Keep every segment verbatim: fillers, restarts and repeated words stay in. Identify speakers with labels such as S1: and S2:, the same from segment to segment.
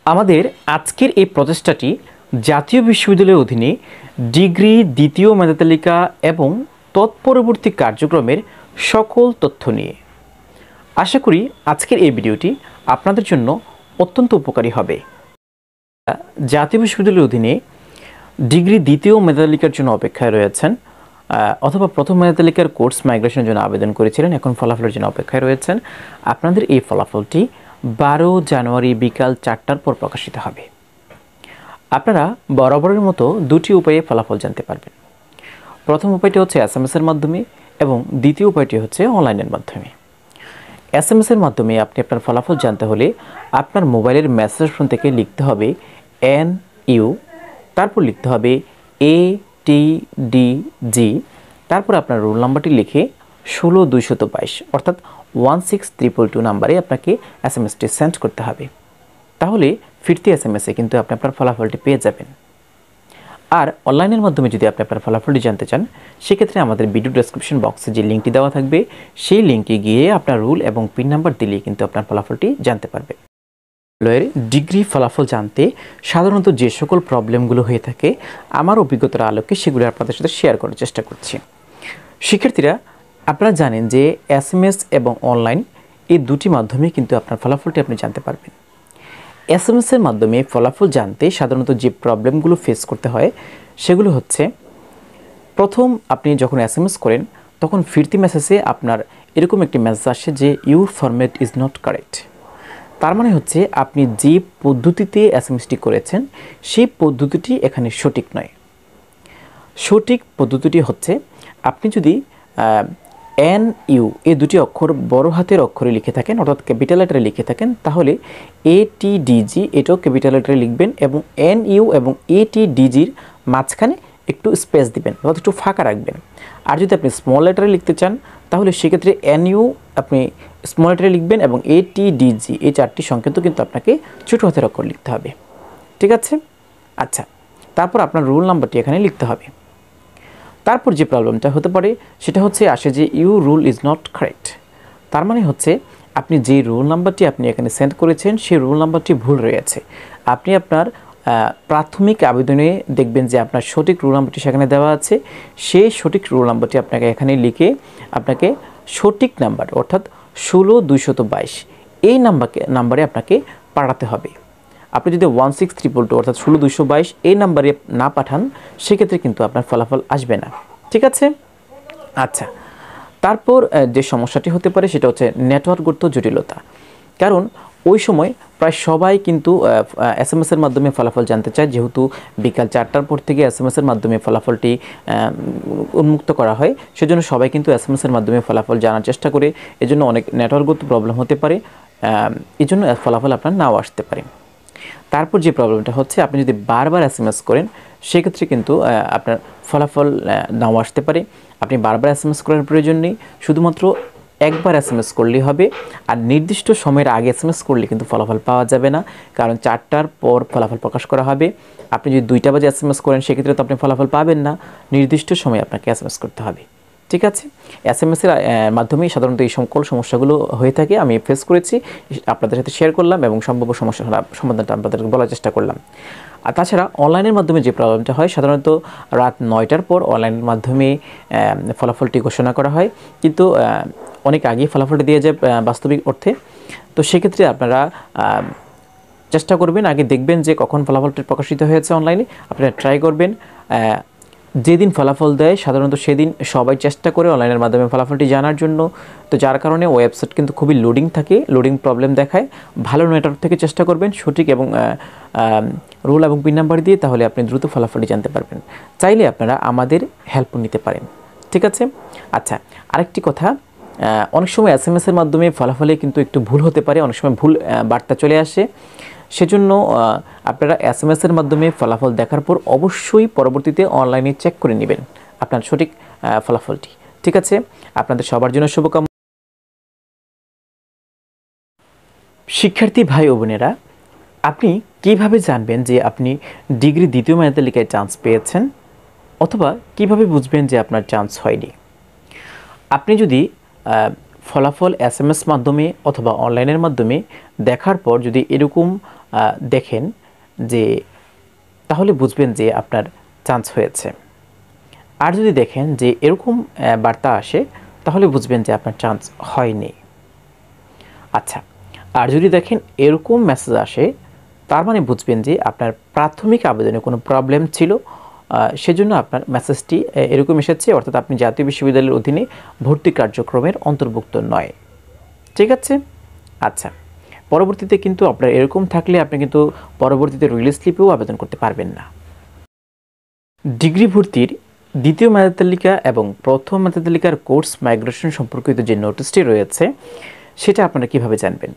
S1: আমাদের আজকের এই প্রচেষ্টাটি জাতীয় বিশ্ববিদ্যালয়ের অধীনে ডিগ্রি দ্বিতীয় মেধা তালিকা এবং তৎপরবর্তী কার্যক্রমের সকল তথ্য নিয়ে। আশা করি আজকের এই ভিডিওটি আপনাদের জন্য অত্যন্ত উপকারী হবে। জাতীয় বিশ্ববিদ্যালয়ের অধীনে ডিগ্রি দ্বিতীয় মেধা তালিকার জন্য অপেক্ষায় রয়েছেন অথবা প্রথম মেধা তালিকার কোর্স মাইগ্রেশনের জন্য আবেদন করেছিলেন, এখন ফলাফলের জন্য অপেক্ষায় রয়েছেন। আপনাদের এই ফলাফলটি বারো জানুয়ারি বিকাল চারটার পর প্রকাশিত হবে। আপনারা বরাবরের মতো দুটি উপায়ে ফলাফল জানতে পারবেন। প্রথম উপায়টি হচ্ছে এস এম এসের মাধ্যমে এবং দ্বিতীয় উপায়টি হচ্ছে অনলাইনের মাধ্যমে। এস এম এসের মাধ্যমে আপনি আপনার ফলাফল জানতে হলে আপনার মোবাইলের মেসেজ ফোন থেকে লিখতে হবে এন ইউ, তারপর লিখতে হবে এ টি ডি জি, তারপর আপনার রোল নাম্বারটি লিখে ষোলো দুইশত বাইশ অর্থাৎ ওয়ান সিক্স ট্রিপল টু নাম্বারে আপনাকে এস এম এসটি সেন্ড করতে হবে। তাহলে ফিরতি এস এম এসে কিন্তু আপনি আপনার ফলাফলটি পেয়ে যাবেন। আর অনলাইনের মাধ্যমে যদি আপনি আপনার ফলাফলটি জানতে চান, সেক্ষেত্রে আমাদের ভিডিও ডেসক্রিপশন বক্সে যে লিঙ্কটি দেওয়া থাকবে সেই লিঙ্কে গিয়ে আপনার রুল এবং পিন নাম্বার দিলেই কিন্তু আপনার ফলাফলটি জানতে পারবেন। ডিগ্রি ফলাফল জানতে সাধারণত যে সকল প্রবলেমগুলো হয়ে থাকে, আমার অভিজ্ঞতার আলোকে সেগুলো আপনাদের সাথে শেয়ার করার চেষ্টা করছি। শিক্ষার্থীরা, আপনারা জানেন যে এস এম এস এবং অনলাইন এই দুটি মাধ্যমে কিন্তু আপনার ফলাফলটি আপনি জানতে পারবেন। এস এম এসের মাধ্যমে ফলাফল জানতে সাধারণত যে প্রবলেমগুলো ফেস করতে হয় সেগুলো হচ্ছে, প্রথম আপনি যখন এস এম এস করেন তখন ফিরতি মেসেজে আপনার এরকম একটি মেসেজ আসে যে your format is not correct. তার মানে হচ্ছে আপনি যে পদ্ধতিতে এস এম এসটি করেছেন সেই পদ্ধতিটি এখানে সঠিক নয়। সঠিক পদ্ধতিটি হচ্ছে, আপনি যদি এন ইউ এই দুটি অক্ষর বড় হাতের অক্ষরে লিখে থাকেন অর্থাৎ ক্যাপিটাল লেটারে লিখে থাকেন, তাহলে এ টি ডিজি এটাও ক্যাপিটাল লেটারে লিখবেন এবং এন ইউ এবং এ টি ডিজির মাঝখানে একটু স্পেস দিবেন অর্থাৎ একটু ফাঁকা রাখবেন। আর যদি আপনি স্মল লেটারে লিখতে চান তাহলে সেক্ষেত্রে এন ইউ আপনি স্মল লেটারে লিখবেন এবং এ টি ডিজি এই চারটি সংকেত কিন্তু আপনাকে ছোটো হাতের অক্ষর লিখতে হবে। ঠিক আছে? আচ্ছা, তারপর আপনার রোল নাম্বারটি এখানে লিখতে হবে। তারপর যে প্রবলেমটা হতে পারে সেটা হচ্ছে আসে যে you rule is not correct. তার মানে হচ্ছে আপনি যে রোল নাম্বারটি আপনি এখানে সেন্ড করেছেন সেই রোল নাম্বারটি ভুল রয়েছে। আপনি আপনার প্রাথমিক আবেদনে দেখবেন যে আপনার সঠিক রোল নাম্বারটি সেখানে দেওয়া আছে, সেই সঠিক রোল নাম্বারটি আপনাকে এখানে লিখে আপনাকে সঠিক নাম্বার অর্থাৎ ষোলো দুইশত বাইশ এই নাম্বারকে নাম্বারে আপনাকে পাঠাতে হবে। আপনি যদি ওয়ান সিক্স ট্রিপল টু অর্থাৎ ষোলো দুইশো বাইশ এই নাম্বারে না পাঠান সেক্ষেত্রে কিন্তু আপনার ফলাফল আসবে না। ঠিক আছে? আচ্ছা, তারপর যে সমস্যাটি হতে পারে সেটা হচ্ছে নেটওয়ার্কগত জটিলতা। কারণ ওই সময় প্রায় সবাই কিন্তু এস এম এসের মাধ্যমে ফলাফল জানতে চায়, যেহেতু বিকাল চারটার পর থেকে এস এম এসের মাধ্যমে ফলাফলটি উন্মুক্ত করা হয়, সেজন্য সবাই কিন্তু এস এম এসের মাধ্যমে ফলাফল জানার চেষ্টা করে। এজন্য অনেক নেটওয়ার্কগত প্রবলেম হতে পারে, এই জন্য ফলাফল আপনার নাও আসতে পারে। তারপর যে প্রবলেমটা হচ্ছে, আপনি যদি বারবার এস এম এস করেন সেক্ষেত্রে কিন্তু আপনার ফলাফল নাও আসতে পারে। আপনি বারবার এস এম এস করার প্রয়োজন নেই, শুধুমাত্র একবার এস এম এস করলেই হবে। আর নির্দিষ্ট সময়ের আগে এস এম এস করলে কিন্তু ফলাফল পাওয়া যাবে না, কারণ চারটার পর ফলাফল প্রকাশ করা হবে। আপনি যদি দুইটা বাজে এস এম এস করেন সেক্ষেত্রে তো আপনি ফলাফল পাবেন না, নির্দিষ্ট সময়ে আপনাকে এস এম এস করতে হবে। ঠিক আছে? এস এম এসের মাধ্যমেই সাধারণত এই সকল সমস্যাগুলো হয়ে থাকে, আমি ফেস করেছি, আপনাদের সাথে শেয়ার করলাম এবং সম্ভাব্য সমস্যা সমাধানটা আপনাদেরকে বলার চেষ্টা করলাম। আর তাছাড়া অনলাইনের মাধ্যমে যে প্রবলেমটা হয়, সাধারণত রাত নয়টার পর অনলাইনের মাধ্যমে ফলাফলটি ঘোষণা করা হয়, কিন্তু অনেক আগেই ফলাফলটি দিয়ে যায় বাস্তবিক অর্থে। তো সেক্ষেত্রে আপনারা চেষ্টা করবেন, আগে দেখবেন যে কখন ফলাফলটি প্রকাশিত হয়েছে অনলাইনে, আপনারা ট্রাই করবেন। যেদিন ফলাফল দেয় সাধারণত সেদিন সবাই চেষ্টা করে অনলাইনের মাধ্যমে ফলাফলটি জানার জন্য। তো যার কারণে ওয়েবসাইট কিন্তু খুবই লোডিং থাকে, লোডিং প্রবলেম দেখায়। ভালো নেটওয়ার্ক থেকে চেষ্টা করবেন সঠিক এবং রোল এবং পিন নাম্বার দিয়ে, তাহলে আপনি দ্রুত ফলাফলটি জানতে পারবেন। চাইলে আপনারা আমাদের হেল্প নিতে পারেন। ঠিক আছে? আচ্ছা, আরেকটি কথা, অনেক সময় এস এম এসের মাধ্যমে ফলাফলে কিন্তু একটু ভুল হতে পারে, অনেক সময় ভুল বার্তা চলে আসে। সেজন্য আপনারা এস এম এসের মাধ্যমে ফলাফল দেখার পর অবশ্যই পরবর্তীতে অনলাইনে চেক করে নেবেন আপনার সঠিক ফলাফলটি। ঠিক আছে? আপনাদের সবার জন্য শুভকামনা। শিক্ষার্থী ভাই ও বোনেরা, আপনি কিভাবে জানবেন যে আপনি ডিগ্রি দ্বিতীয় মেধা তালিকায় চান্স পেয়েছেন, অথবা কিভাবে বুঝবেন যে আপনার চান্স হয়নি? আপনি যদি ফলাফল এস এম এস মাধ্যমে অথবা অনলাইনের মাধ্যমে দেখার পর যদি এরকম দেখেন যে তাহলে বুঝবেন যে আপনার চান্স হয়েছে। আর যদি দেখেন যে এরকম বার্তা আসে তাহলে বুঝবেন যে আপনার চান্স হয়নি। আচ্ছা, আর যদি দেখেন এরকম মেসেজ আসে তার মানে বুঝবেন যে আপনার প্রাথমিক আবেদনে কোনো প্রবলেম ছিল, সেজন্য আপনার মেসেজটি এরকম এসেছে, অর্থাৎ আপনি জাতীয় বিশ্ববিদ্যালয়ের অধীনে ভর্তি কার্যক্রমের অন্তর্ভুক্ত নয়। ঠিক আছে? আচ্ছা, পরবর্তীতে কিন্তু আপনার এরকম থাকলে আপনি কিন্তু পরবর্তীতে রিলিজ স্লিপেও আবেদন করতে পারবেন না। ডিগ্রি ভর্তির দ্বিতীয় মেধা তালিকা এবং প্রথম মেধা তালিকার কোর্স মাইগ্রেশন সম্পর্কিত যে নোটিশটি রয়েছে সেটা আপনারা কিভাবে জানবেন?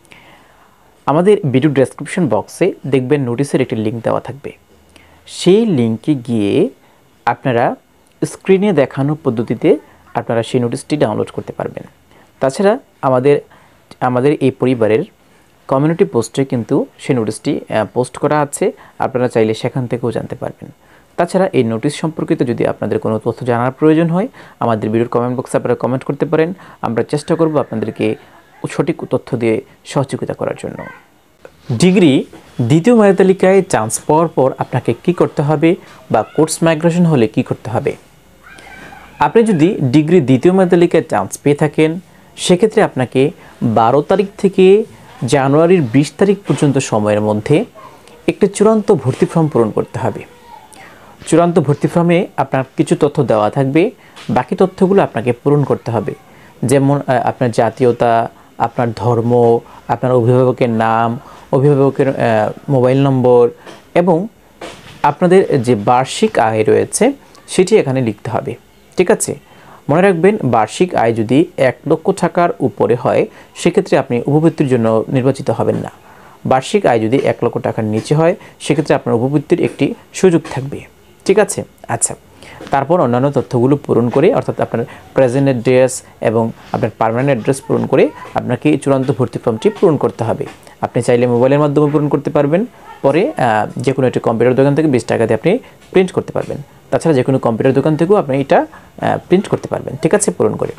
S1: আমাদের ভিডিও ডেসক্রিপশন বক্সে দেখবেন নোটিশের একটি লিঙ্ক দেওয়া থাকবে। সেই লিঙ্কে গিয়ে আপনারা স্ক্রিনে দেখানো পদ্ধতিতে আপনারা সেই নোটিশটি ডাউনলোড করতে পারবেন। তাছাড়া আমাদের আমাদের এই পরিবারের কমিউনিটি পোস্টে কিন্তু সেই নোটিশটি পোস্ট করা আছে, আপনারা চাইলে সেখান থেকেও জানতে পারবেন। তাছাড়া এই নোটিশ সম্পর্কিত যদি আপনাদের কোনো তথ্য জানার প্রয়োজন হয় আমাদের ভিডিওর কমেন্ট বক্সে আপনারা কমেন্ট করতে পারেন, আমরা চেষ্টা করব আপনাদেরকে সঠিক তথ্য দিয়ে সহযোগিতা করার জন্য। ডিগ্রি দ্বিতীয় মেধা তালিকায় চান্স পাওয়ার পর আপনাকে কি করতে হবে বা কোর্স মাইগ্রেশন হলে কি করতে হবে? আপনি যদি ডিগ্রি দ্বিতীয় মেধা তালিকায় চান্স পেয়ে থাকেন সেক্ষেত্রে আপনাকে বারো তারিখ থেকে জানুয়ারির বিশ তারিখ পর্যন্ত সময়ের মধ্যে একটি চূড়ান্ত ভর্তি ফর্ম পূরণ করতে হবে। চূড়ান্ত ভর্তি ফর্মে আপনার কিছু তথ্য দেওয়া থাকবে, বাকি তথ্যগুলো আপনাকে পূরণ করতে হবে। যেমন আপনার জাতীয়তা, আপনার ধর্ম, আপনার অভিভাবকের নাম, অভিভাবকের মোবাইল নম্বর এবং আপনাদের যে বার্ষিক আয় রয়েছে সেটি এখানে লিখতে হবে। ঠিক আছে? মনে রাখবেন বার্ষিক আয় যদি এক লক্ষ টাকার উপরে হয় সেক্ষেত্রে আপনি উপবৃত্তির জন্য নির্বাচিত হবেন না। বার্ষিক আয় যদি এক লক্ষ টাকার নিচে হয় সেক্ষেত্রে আপনার উপবৃত্তির একটি সুযোগ থাকবে। ঠিক আছে? আচ্ছা, তারপর অন্যান্য তথ্যগুলো পূরণ করে অর্থাৎ আপনার প্রেজেন্ট অ্যাড্রেস এবং আপনার পার্মানেন্ট অ্যাড্রেস পূরণ করে আপনাকে চূড়ান্ত ভর্তি ফর্মটি পূরণ করতে হবে। আপনি চাইলে মোবাইলের মাধ্যমে পূরণ করতে পারবেন, পরে যে কোনো একটি কম্পিউটার দোকান থেকে বিশ টাকা দিয়ে আপনি প্রিন্ট করতে পারবেন। তাছাড়া যে কোনো কম্পিউটার দোকান থেকেও আপনি এটা প্রিন্ট করতে পারবেন। ঠিক আছে? পূরণ করে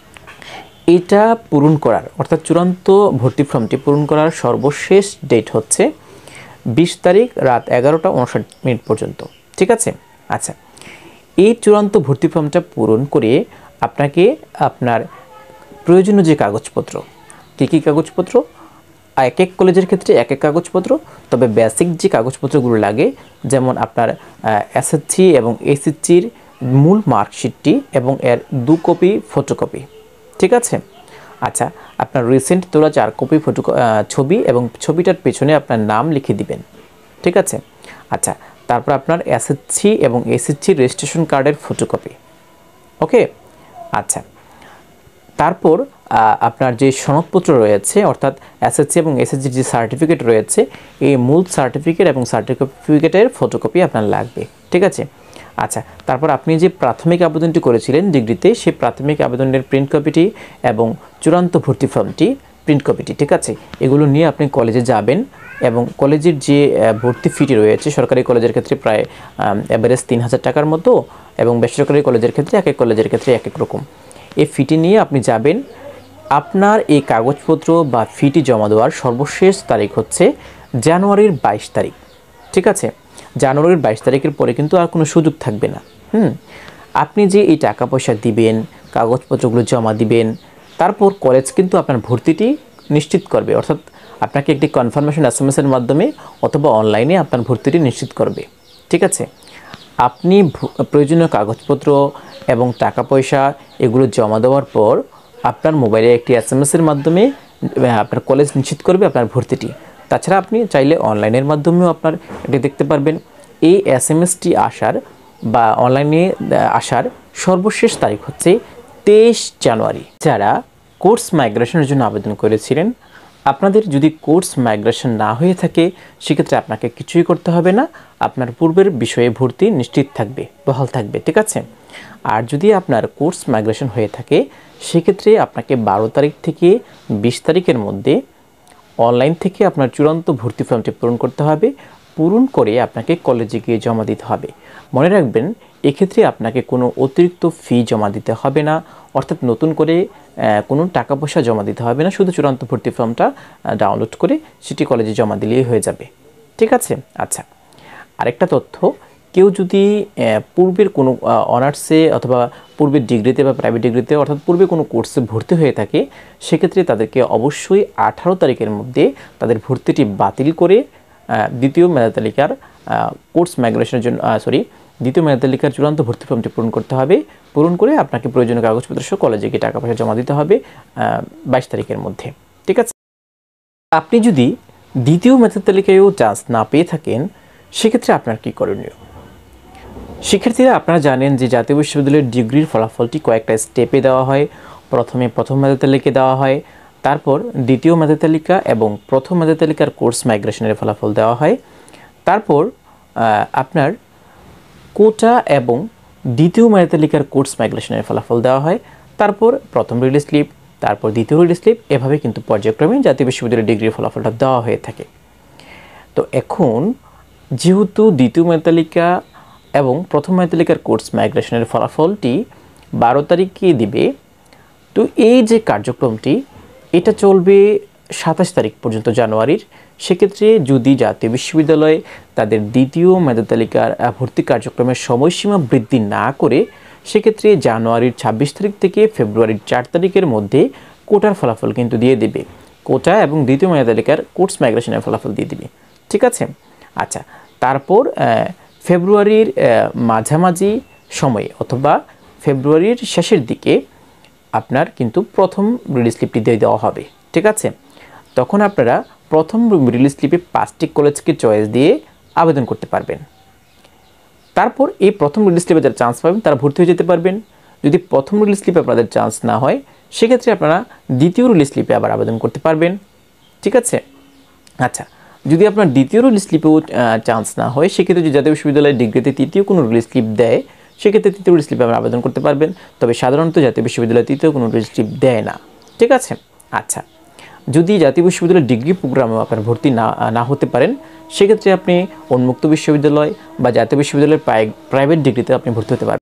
S1: এটা পূরণ করার অর্থাৎ চূড়ান্ত ভর্তি ফর্মটি পূরণ করার সর্বশেষ ডেট হচ্ছে বিশ তারিখ রাত এগারোটা উনষাট মিনিট পর্যন্ত। ঠিক আছে? আচ্ছা, এই চূড়ান্ত ভর্তি ফর্মটা পূরণ করে আপনাকে আপনার প্রয়োজনীয় যে কাগজপত্র, কী কী কাগজপত্র, এক এক কলেজের ক্ষেত্রে এক এক কাগজপত্র, তবে বেসিক যে কাগজপত্রগুলো লাগে যেমন আপনার এসএসসি এবং এসএসসির মূল মার্কশিটটি এবং এর দু কপি ফটোকপি। ঠিক আছে? আচ্ছা, আপনার রিসেন্ট তোলা চার কপি ফটো ছবি এবং ছবিটার পেছনে আপনার নাম লিখে দিবেন। ঠিক আছে? আচ্ছা, তারপর আপনার এসএসসি এবং এসএসসি রেজিস্ট্রেশন কার্ডের ফটোকপি। ওকে? আচ্ছা, তারপর আপনার যে সনদপত্র রয়েছে অর্থাৎ এসএসসি এবং এসএসসির যে সার্টিফিকেট রয়েছে এই মূল সার্টিফিকেট এবং সার্টিফিকেটের ফটোকপি আপনার লাগবে। ঠিক আছে? আচ্ছা, তারপর আপনি যে প্রাথমিক আবেদনটি করেছিলেন ডিগ্রিতে সেই প্রাথমিক আবেদনের প্রিন্ট কপিটি এবং চূড়ান্ত ভর্তি ফর্মটি প্রিন্ট কপিটি। ঠিক আছে? এগুলো নিয়ে আপনি কলেজে যাবেন এবং কলেজের যে ভর্তি ফিটি রয়েছে সরকারি কলেজের ক্ষেত্রে প্রায় এভারেজ তিন হাজার টাকার মতো এবং বেসরকারি কলেজের ক্ষেত্রে এক এক কলেজের ক্ষেত্রে এক এক রকম। এই ফিটি নিয়ে আপনি যাবেন। আপনার এই কাগজপত্র বা ফিটি জমা দেওয়ার সর্বশেষ তারিখ হচ্ছে জানুয়ারির বাইশ তারিখ। ঠিক আছে? জানুয়ারির বাইশ তারিখের পরে কিন্তু আর কোনো সুযোগ থাকবে না। হুম আপনি যে এই টাকা পয়সা দিবেন, কাগজপত্রগুলো জমা দিবেন, তারপর কলেজ কিন্তু আপনার ভর্তিটি নিশ্চিত করবে, অর্থাৎ আপনাকে একটি কনফার্মেশন এসএমএস এর মাধ্যমে অথবা অনলাইনে আপনার ভর্তিটি নিশ্চিত করবে। ঠিক আছে? আপনি প্রয়োজনীয় কাগজপত্র এবং টাকা পয়সা এগুলো জমা দেওয়ার পর আপনার মোবাইলে একটি এসএমএস এর মাধ্যমে আপনার কলেজ নিশ্চিত করবে আপনার ভর্তিটি। তাছাড়া আপনি চাইলে অনলাইনের মাধ্যমেও আপনার এটি দেখতে পারবেন। এই এসএমএসটি আসার বা অনলাইনে আসার সর্বশেষ তারিখ হচ্ছে তেইশ জানুয়ারি। যারা কোর্স মাইগ্রেশনের জন্য আবেদন করেছিলেন, আপনাদের যদি কোর্স মাইগ্রেশন না হয়ে থাকে সেক্ষেত্রে আপনাকে কিছুই করতে হবে না, আপনার পূর্বের বিষয়ে ভর্তি নিশ্চিত থাকবে, বহাল থাকবে। ঠিক আছে? আর যদি আপনার কোর্স মাইগ্রেশন হয়ে থাকে সেক্ষেত্রে আপনাকে বারো তারিখ থেকে বিশ তারিখের মধ্যে অনলাইন থেকে আপনার চূড়ান্ত ভর্তি ফর্মটি পূরণ করতে হবে। পূরণ করে আপনাকে কলেজে গিয়ে জমা দিতে হবে। মনে রাখবেন এক্ষেত্রে আপনাকে কোনো অতিরিক্ত ফি জমা দিতে হবে না, অর্থাৎ নতুন করে কোনো টাকা পয়সা জমা দিতে হবে না, শুধু চূড়ান্ত ভর্তি ফর্মটা ডাউনলোড করে সিটি কলেজে জমা দিলেই হয়ে যাবে। ঠিক আছে। আচ্ছা, আরেকটা তথ্য, কেউ যদি পূর্বের কোনো অনার্সে অথবা পূর্বের ডিগ্রিতে বা প্রাইভেট ডিগ্রিতে অর্থাৎ পূর্বে কোনো কোর্সে ভর্তি হয়ে থাকে, সেক্ষেত্রে তাদেরকে অবশ্যই আঠারো তারিখের মধ্যে তাদের ভর্তিটি বাতিল করে দ্বিতীয় মেধা তালিকার কোর্স মাইগ্রেশনের জন্য সরি দ্বিতীয় মেধা তালিকার চূড়ান্ত ভর্তি ফর্মটি পূরণ করতে হবে। পূরণ করে আপনাকে প্রয়োজনীয় কাগজপত্র সহ কলেজে গিয়ে টাকা পয়সা জমা দিতে হবে বাইশ তারিখের মধ্যে। ঠিক আছে। আপনি যদি দ্বিতীয় মেধা তালিকায়ও চান্স না পেয়ে থাকেন, সেক্ষেত্রে আপনার কী করণীয়? শিক্ষার্থীরা, আপনারা জানেন যে জাতীয় বিশ্ববিদ্যালয়ের ডিগ্রির ফলাফলটি কয়েকটা স্টেপে দেওয়া হয়। প্রথমে প্রথম মেধা তালিকা দেওয়া হয়, তারপর দ্বিতীয় মেধা তালিকা এবং প্রথম মেধা তালিকার কোর্স মাইগ্রেশনের ফলাফল দেওয়া হয়, তারপর আপনার কোটা এবং দ্বিতীয় মেধা তালিকার কোর্স মাইগ্রেশনের ফলাফল দেওয়া হয়, তারপর প্রথম রিলিজ স্লিপ, তারপর দ্বিতীয় রিলিজ স্লিপ, এভাবে কিন্তু পর্যায়ক্রমে জাতীয় বিশ্ববিদ্যালয়ের ডিগ্রির ফলাফলটা দেওয়া হয়ে থাকে। তো এখন যেহেতু দ্বিতীয় মেধা তালিকা এবং প্রথম মেধা তালিকার কোর্স মাইগ্রেশনের ফলাফলটি বারো তারিখে দিবে, তো এই যে কার্যক্রমটি এটা চলবে সাতাশ তারিখ পর্যন্ত জানুয়ারির। সেক্ষেত্রে যদি জাতীয় বিশ্ববিদ্যালয় তাদের দ্বিতীয় মেধা তালিকার ভর্তি কার্যক্রমের সময়সীমা বৃদ্ধি না করে, সেক্ষেত্রে জানুয়ারির ছাব্বিশ তারিখ থেকে ফেব্রুয়ারির চার তারিখের মধ্যে কোটার ফলাফল কিন্তু দিয়ে দেবে, কোটা এবং দ্বিতীয় মেধা তালিকার কোর্স মাইগ্রেশনের ফলাফল দিয়ে দিবে। ঠিক আছে। আচ্ছা, তারপর ফেব্রুয়ারির মাঝামাঝি সময়ে অথবা ফেব্রুয়ারির শেষের দিকে আপনার কিন্তু প্রথম রিলিজ স্লিপটি দিয়ে দেওয়া হবে। ঠিক আছে। তখন আপনারা প্রথম রিলিজ স্লিপে পাঁচটি কলেজকে চয়েস দিয়ে আবেদন করতে পারবেন। তারপর এই প্রথম রিলিজ স্লিপে যারা চান্স পাবেন তারা ভর্তি হয়ে যেতে পারবেন। যদি প্রথম রিলিজ স্লিপে আপনাদের চান্স না হয়, সেক্ষেত্রে আপনারা দ্বিতীয় রিলিজ স্লিপে আবার আবেদন করতে পারবেন। ঠিক আছে। আচ্ছা, যদি আপনার দ্বিতীয় রিলিজ স্লিপেও চান্স না হয়, সেক্ষেত্রে যদি জাতীয় বিশ্ববিদ্যালয়ের ডিগ্রিতে তৃতীয় কোনো রিলিজ স্লিপ দেয়, সেক্ষেত্রে তৃতীয় রিলিজ স্লিপে আপনারা আবেদন করতে পারবেন। তবে সাধারণত জাতীয় বিশ্ববিদ্যালয় তৃতীয় কোনো রিলিজ স্লিপ দেয় না। ঠিক আছে। আচ্ছা, যদি জাতীয় বিশ্ববিদ্যালয়ের ডিগ্রি প্রোগ্রামেও আপনার ভর্তি না না হতে পারেন, সেক্ষেত্রে আপনি উন্মুক্ত বিশ্ববিদ্যালয় বা জাতীয় বিশ্ববিদ্যালয়ের প্রাইভেট ডিগ্রিতে আপনি ভর্তি হতে পারবেন।